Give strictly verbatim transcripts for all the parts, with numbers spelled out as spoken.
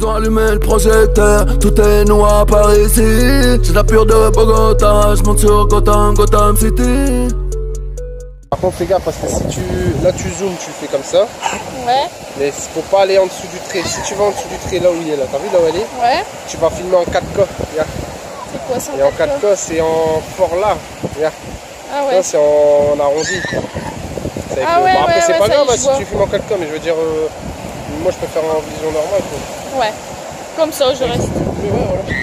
Ils ont allumé le projecteur, tout est noir par ici. J'ai la pure de Bogota, je monte sur Gotham, Gotham City. Par contre fais gaffe parce que si tu... Là tu zoomes, tu fais comme ça. Ouais. Mais il faut pas aller en dessous du trait. Si tu vas en dessous du trait, là où il est là, t'as vu là où elle est? Ouais. Tu vas filmer en quatre K. Yeah. C'est quoi ça? Et en quatre K c'est en fort là. Yeah. Ah ouais. C'est en... en arrondi. Ah ouais, bon, après ouais, c'est ouais, pas grave y, si tu filmes en quatre K, mais je veux dire, euh, moi je peux faire en vision normale quoi. Ouais. Comme ça je reste. Mais ouais, voilà.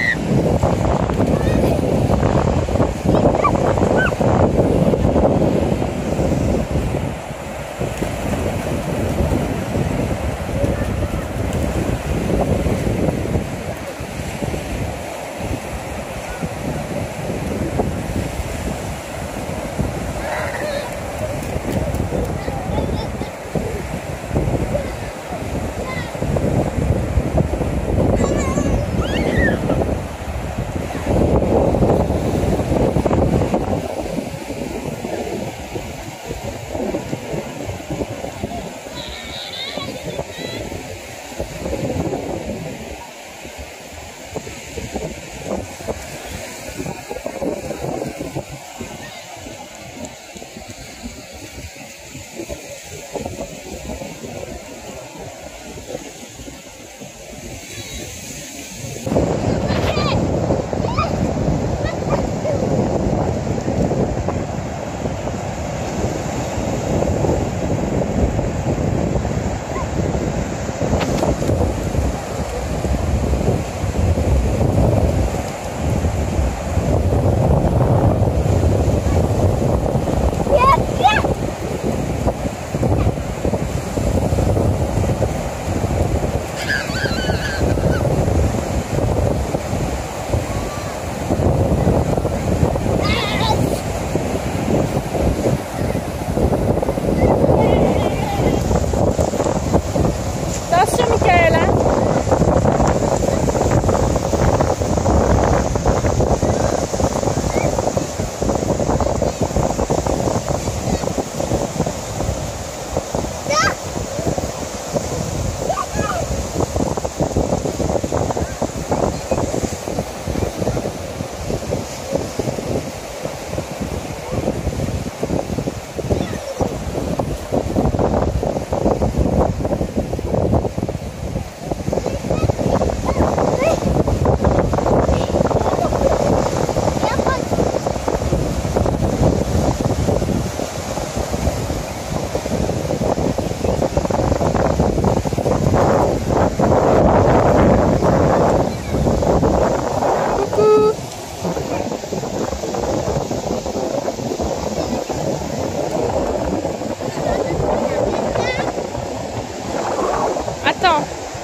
Attends.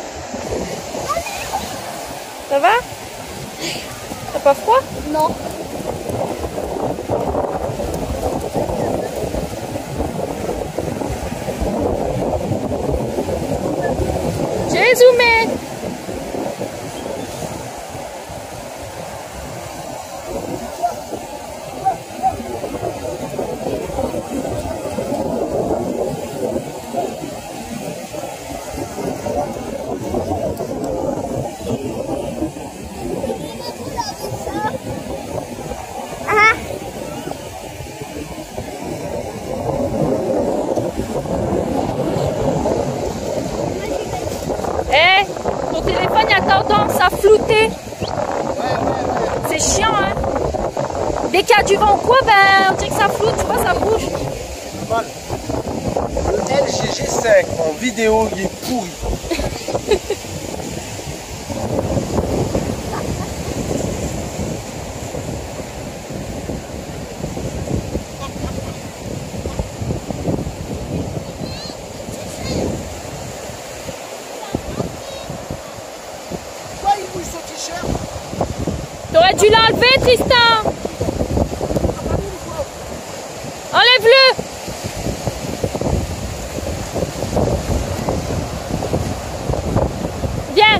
Ça va? T'as pas froid? Non. J'ai zoomé. Eh, ton téléphone il a tendance à flouter. C'est chiant, hein. Dès qu'il y a du vent ou quoi, ben on dirait que ça floute, tu vois, ça bouge. Le L G G cinq en vidéo, il est pourri. T'aurais dû l'enlever, Tristan. Enlève-le. Viens.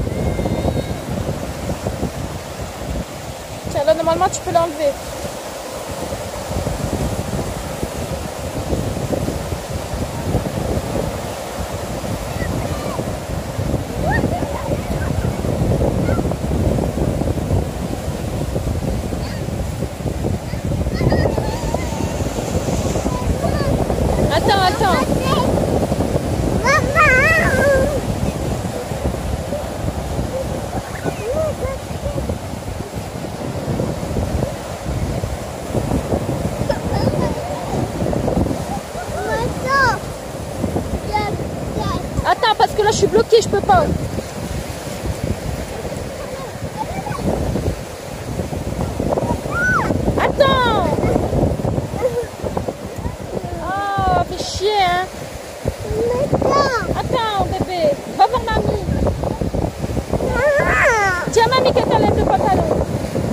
Tiens, là, normalement, tu peux l'enlever. attends. Attends, parce que là je suis bloquée, je peux pas. Attends. Oh, fais chier, hein. Attends, bébé. Va voir mamie. Dis à mamie qu'elle t'enlève le pantalon.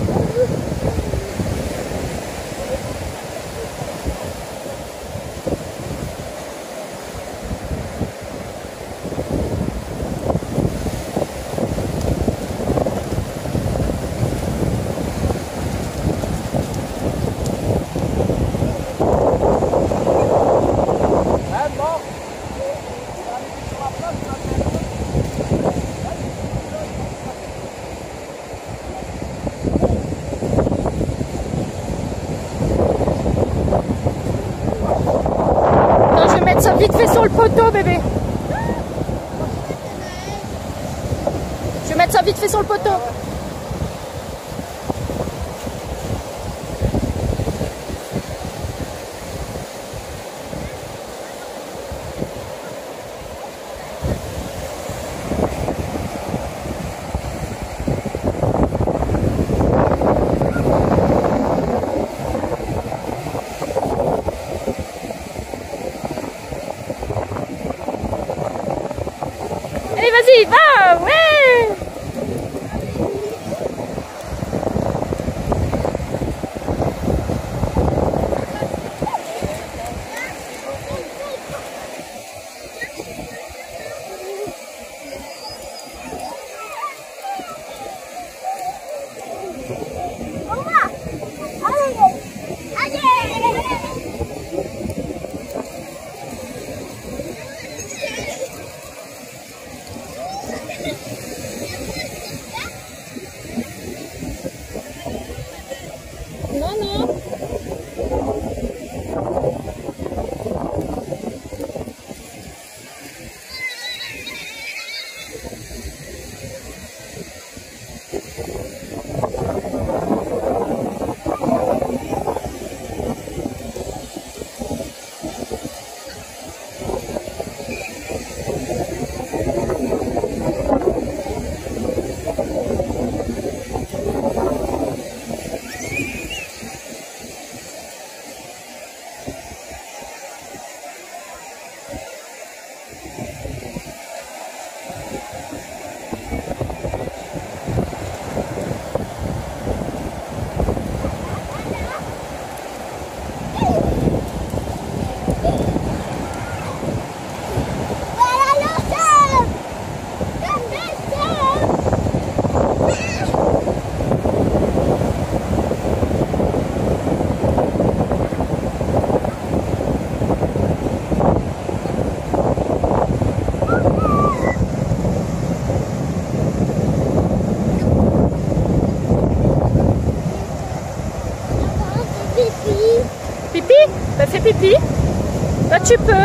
Ça vite fait sur le poteau, bébé. Je vais mettre ça vite fait sur le poteau. Allez, vas-y, va, ouais. Non, non. Pipi? Bah fais pipi. Bah tu peux.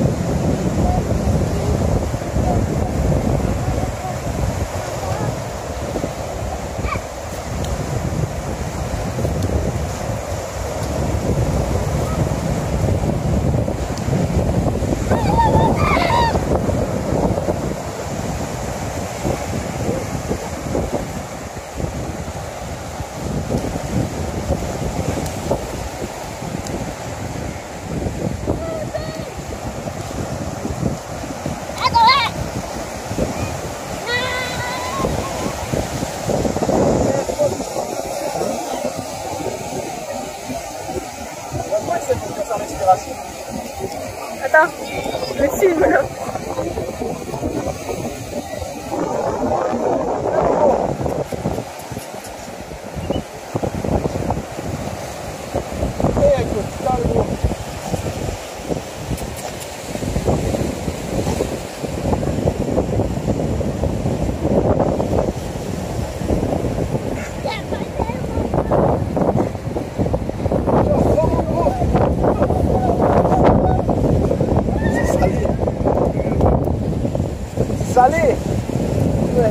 Attends, je le filme là. allez. Ouais.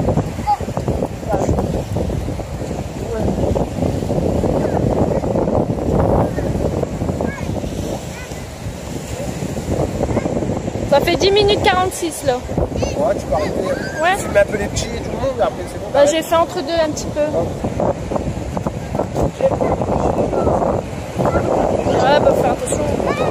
Ça fait dix minutes quarante-six là. Ouais, tu peux arrêter. Ouais. Tu mets un peu les petits et tout le monde, et après c'est bon. Bah, j'ai fait entre deux un petit peu. Ouais, bah, faire attention.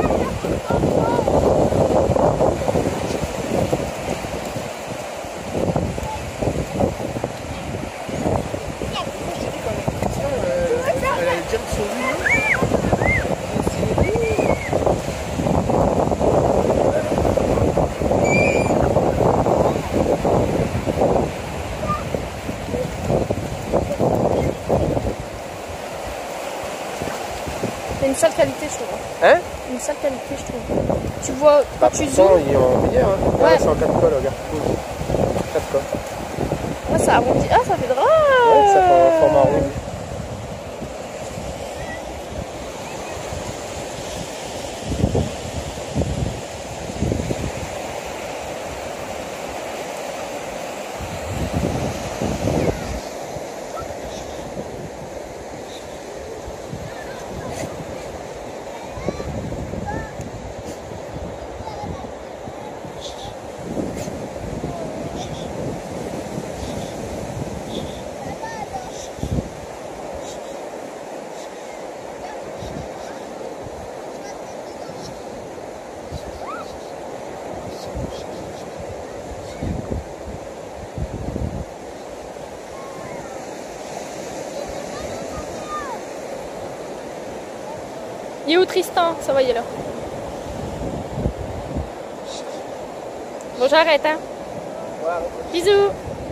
C'est une sale qualité, je trouve. Hein? Une sale qualité, je trouve. Tu vois, quand bah, tu pourtant, zoomes. il est en meilleur. Hein. Ouais. Ouais, c'est en quatre K, regarde. quatre K. Ouais, ça arrondit. Ah, ça fait drôle. Ouais, ça fait un format arrondi. Il est où Tristan? Ça va, il est là. Bon, j'arrête, hein. Bisous.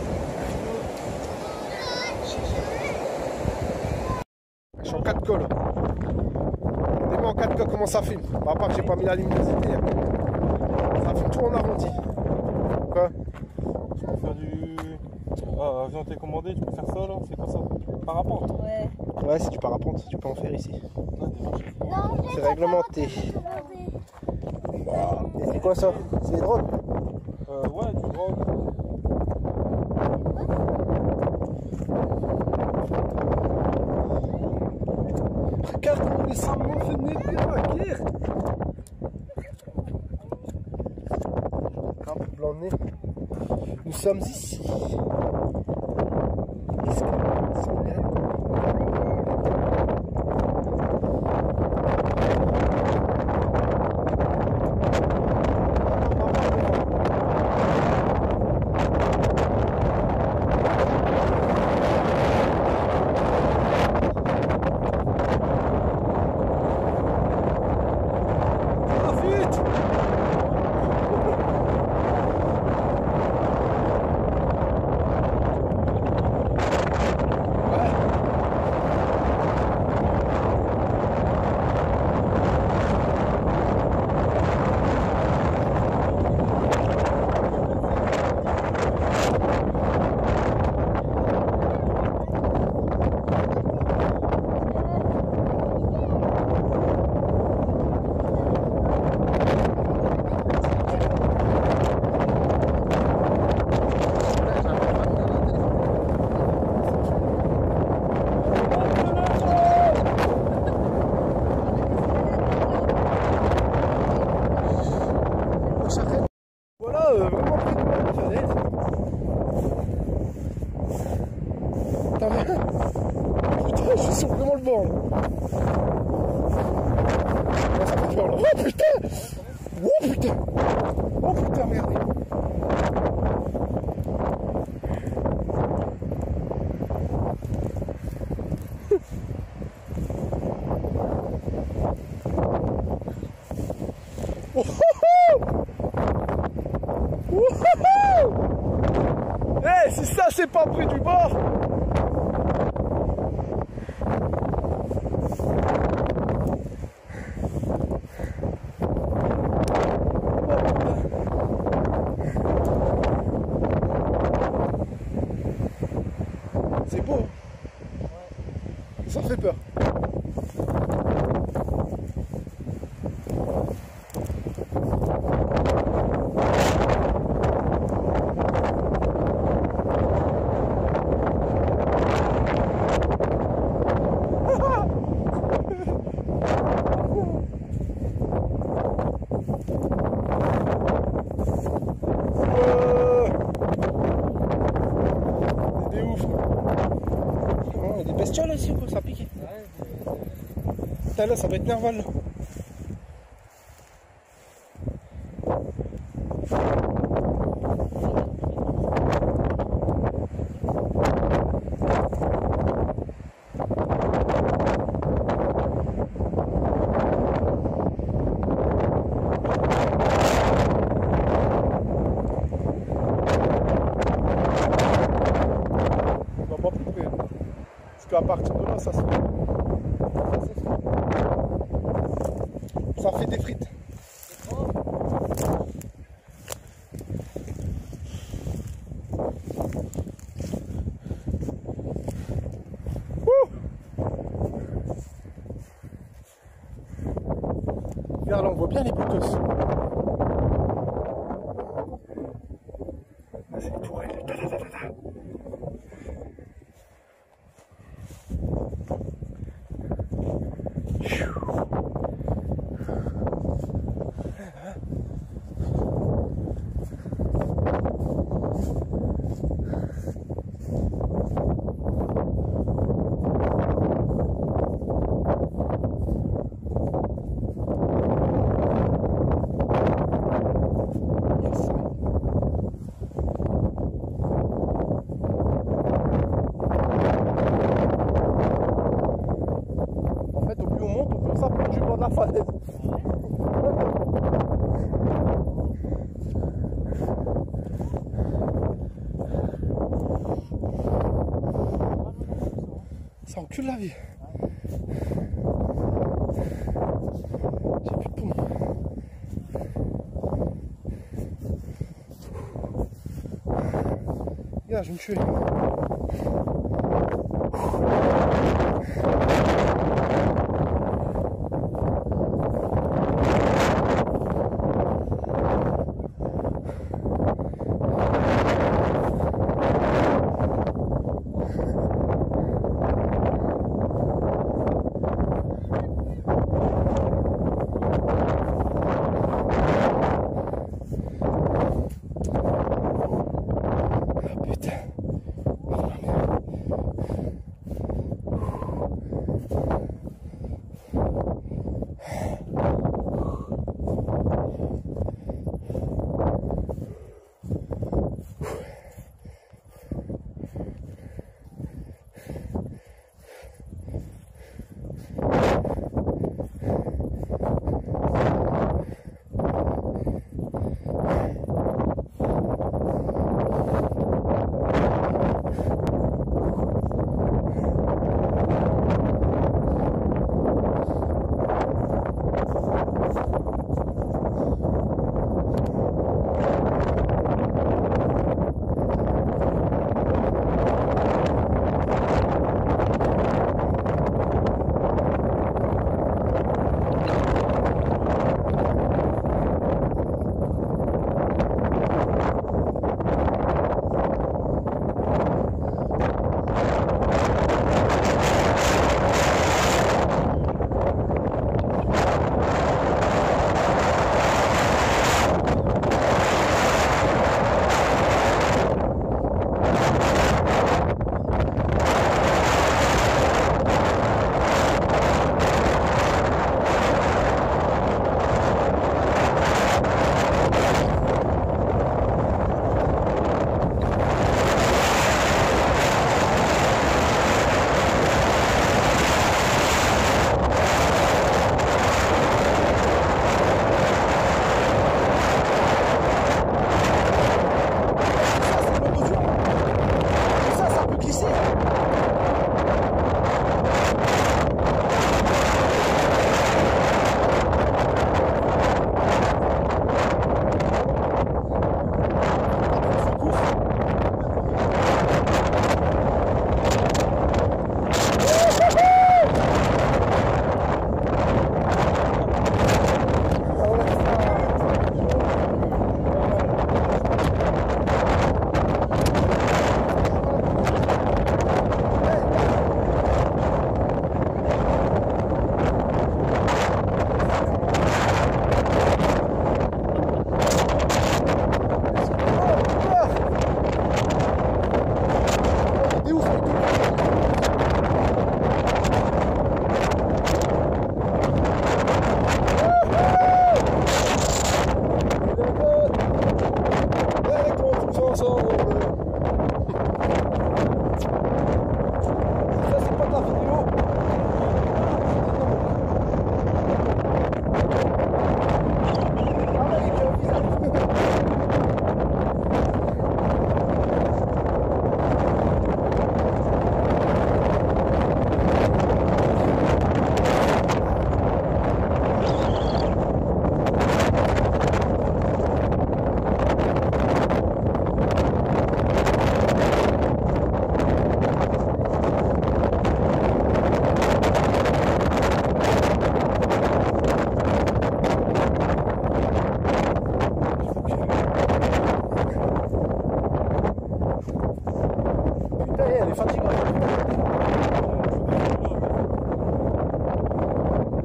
Je suis en quatre K là. Dis-moi en quatre K comment ça filme. Par rapport que j'ai pas mis la luminosité. Ça filme tout en arrondi. Quoi? Tu peux faire du... Ah, avion télécommandé, tu peux faire ça là, c'est quoi ça? Parapente? Ouais. Ouais, c'est du parapente, tu peux en faire ici. Ah, C'est réglementé. Et c'est quoi ça? C'est des drones? Euh, ouais, du drone. Regarde comment les sables fait mêler la guerre. Un peu blanc de nez. Nous sommes ici. Est-ce que c'est bien? Voilà, euh, vraiment près de moi, ça va être. Putain, je suis sur vraiment le bord. Là, ça fait peur là. Oh putain! Oh putain! Oh putain, regardez! Oh, hey, si ça c'est pas près du bord. C'est beau. Ça fait peur. Putain, là, ça va être nerveux, là. À partir de là, ça se fait. Ça, se fait. Ça fait des frites. Ouh. Regarde, là, on voit bien les boucos. C'est les tourelles. Ta, ta, ta, ta, ta. La falaise. Ça encule la vie. J'ai plus de poumons. Regarde, je vais me tuer.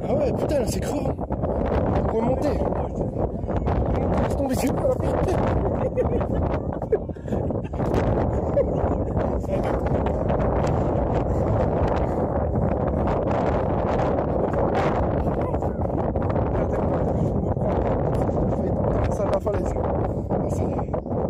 Ah ouais, putain, là c'est creux. Faut remonter. Laisse tomber, c'est pas la vérité. Ça la falaise. Ah, ça y est.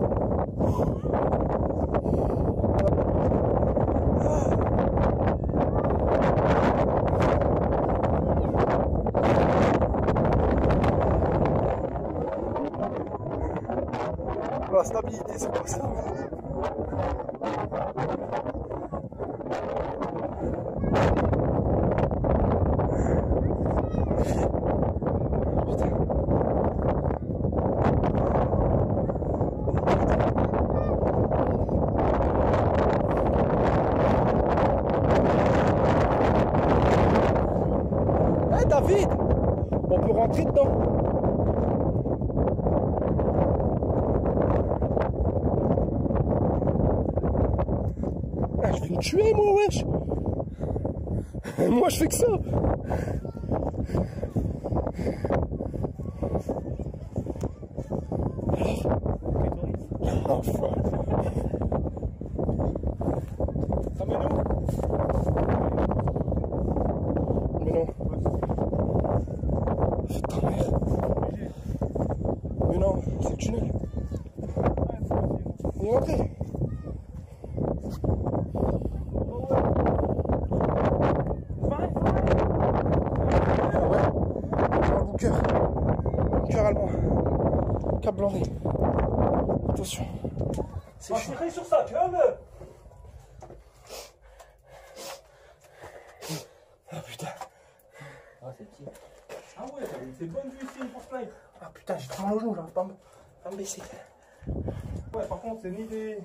La stabilité, c'est pas ça. Hé hey, David, on peut rentrer dedans. Je vais me tuer moi, wesh. Moi je fais que ça. Enfin. Ça mène où? Mais non. C'est ta mère. Mais non, c'est le tunnel. Il est rentré. Cap Blanc. Attention. C'est chier sur sa gueule. Ah putain. Ah c'est petit. Ah ouais, c'est bonne vue ici pour snipe. Ah putain, j'ai trop mal au genou là, pas me, pas me baisser. Ouais, par contre, c'est ni des.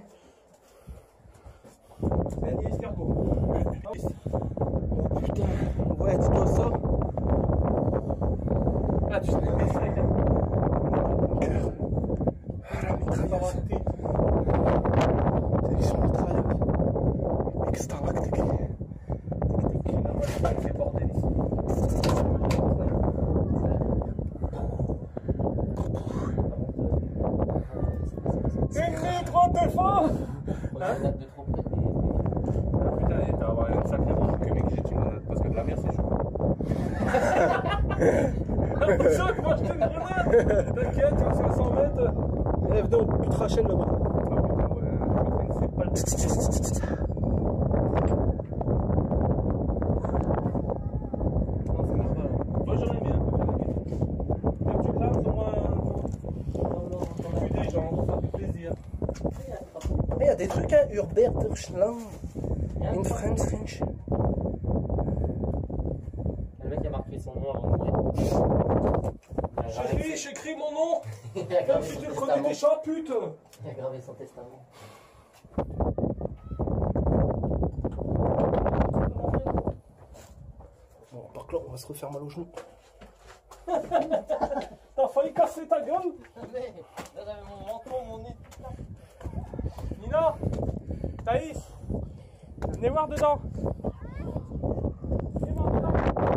C'est ni escargot. Ah oui. Oh putain. Ouais, dis-toi ça. Ah, tu sais, c'est ça, regarde. Ah la mitrailleuse. Sélection mitrailleuse. Extra-lactique. C'est bordel ici. Une micro de fond. Hein? De trop près. Putain, tu vas avoir une sacrée branche que mec, j'ai une grenade. Parce que de la mer, c'est chaud. Ça, moi je te grenade. T'inquiète, à cinq cents mètres. Eh, venez, on bute Rachel là-bas. Ah putain, ouais, c'est pas le non, c'est normal. Moi j'aurais bien. Quand tu crames, au moins. Tu des gens, ça fait plaisir. Eh, y'a des trucs, hein. Urbert, Deutschland. In French, French. Le mec a marqué son nom avant de mourir. J'écris, j'écris mon nom. Il a Comme gravé si son tu le testament. connais déjà, pute. Il a gravé son testament. Bon, par contre, on va se refaire mal au genou. T'as failli casser ta gueule. Mais là j'avais mon menton, mon nez. Nina, Thaïs, venez voir dedans. Venez voir dedans.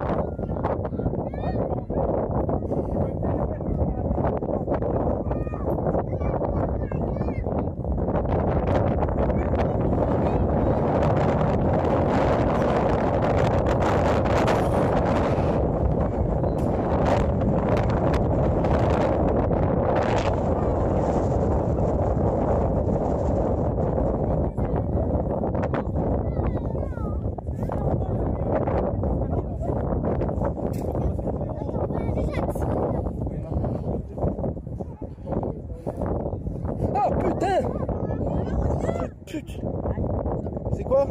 Ah putain. Pute. C'est quoi?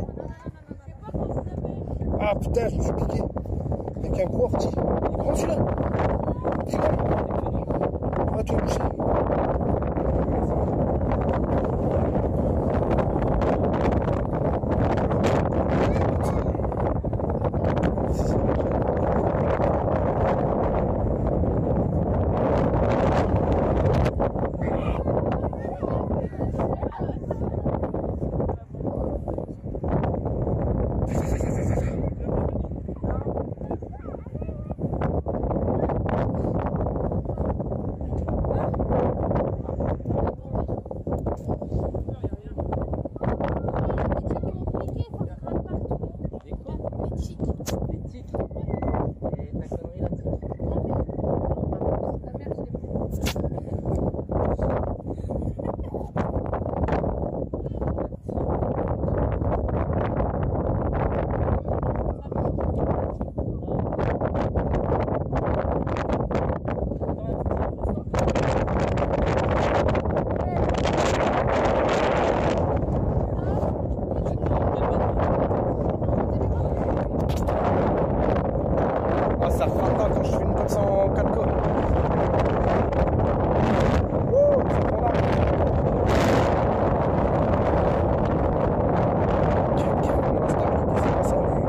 Ah putain, je me suis piqué. Avec un gros ortie. Il est grand celui-là. C'est quoi? Ah, tu es bouché. ta connerie là. Ah, ça refait quand je fais une comme ça en quatre K. Wouh, ça prend là. Quelle quelle instabilité, c'est pas ça, mais...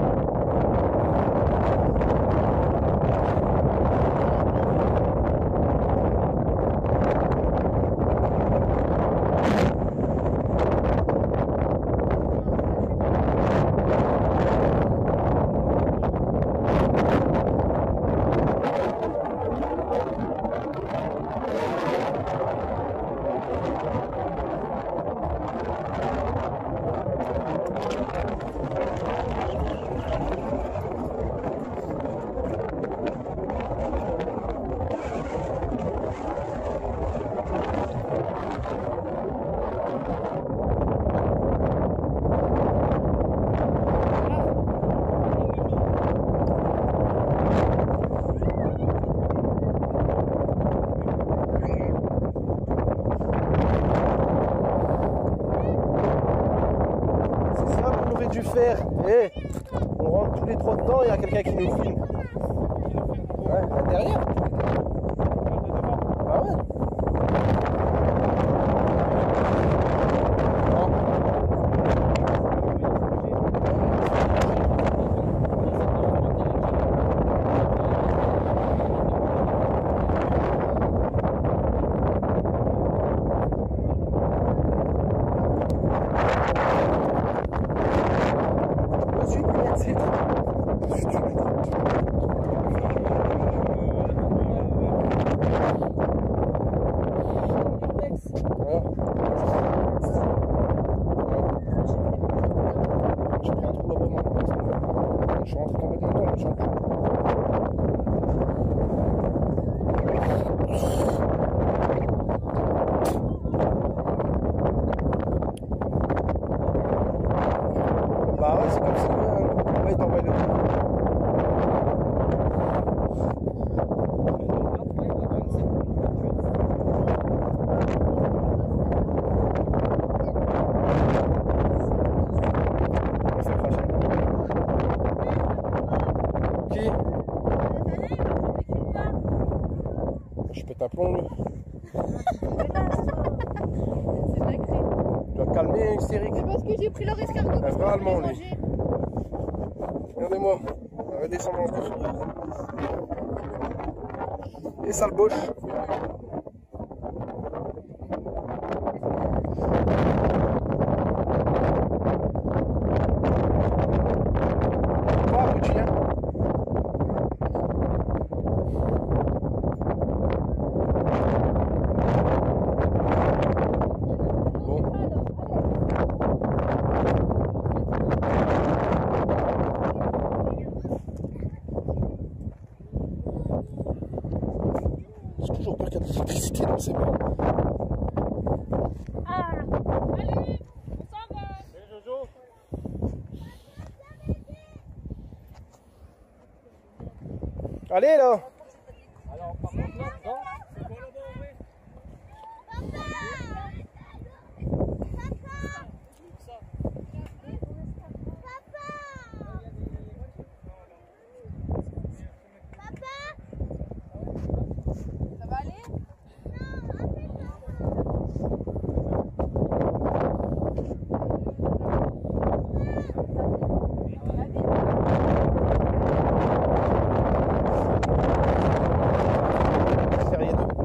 Dû faire. Et on rentre tous les trois dedans, il y a quelqu'un qui nous filme. Ouais, là derrière. Ah ouais. Bah ouais, c'est comme ça. Là, il t'envoie le truc. C'est craché. Qui? Je pète un plomb, lui. Tu vas te calmer, hystérique. C'est parce que j'ai pris leur escargot. Un vrai allemand, lui. Regardez-moi, on va descendre en dessous. Et sale boche. Quoi, abruti, hein? J'ai toujours peur qu'il y ait de l'électricité dans ces mains. Ah, allez, on s'en va. Salut Jojo. Allez là! Alors, par contre, là, dedans, C'est quoi là-bas, en vrai? Ça va aller? C'est rien d'eux.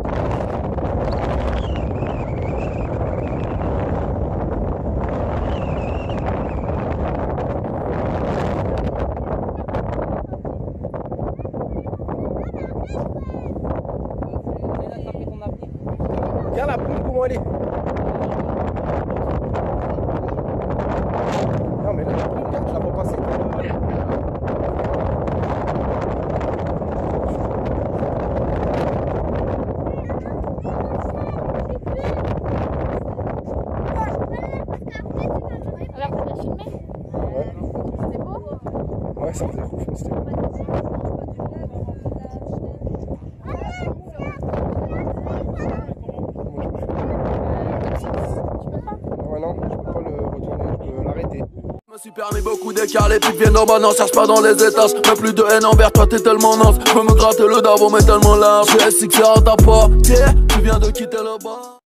elle a attrapé ton appli. Regarde la poule comment elle est. Non mais là, la poule, regarde, tu la vois passer. ça faisait confiance. Ouais, non, je peux pas le retourner, je peux l'arrêter. Je me suis permis beaucoup d'écart, les putes viennent en bas, n'en cherche pas dans les étages. Même plus de haine envers toi, t'es tellement naze. Je peux me gratter le davo, mais tellement large. Je sais que c'est à ta porte, tu viens de quitter le bas.